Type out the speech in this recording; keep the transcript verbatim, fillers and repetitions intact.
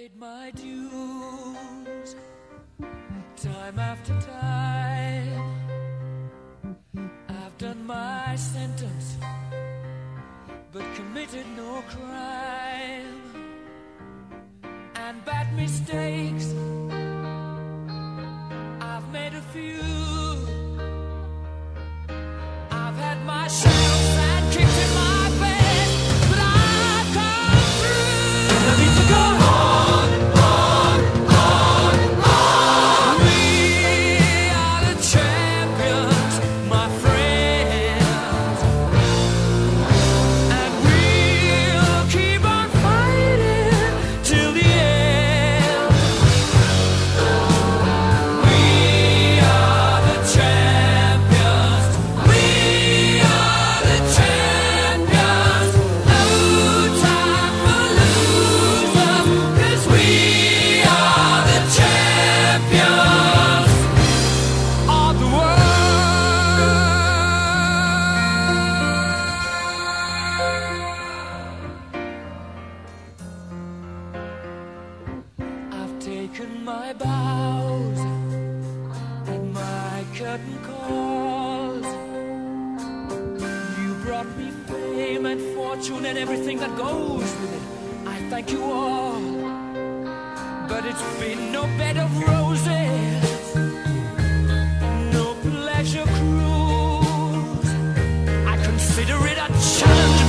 paid my dues time after time. I've done my sentence, but committed no crime. And bad mistakes, I've made a few. I've had my shadows and kicked in my face, but I've come through. I need to go on, on, on, on. We are the champions, my friends, and we'll keep on fighting till the end. We are the champions. We are the champions. No time for losers, 'cause we are the champions of the world. I've taken my bows and my curtain calls. You brought me fame and fortune and everything that goes with it. I thank you all, but it's been no bed of roses, no pleasure cruise. I consider it a challenge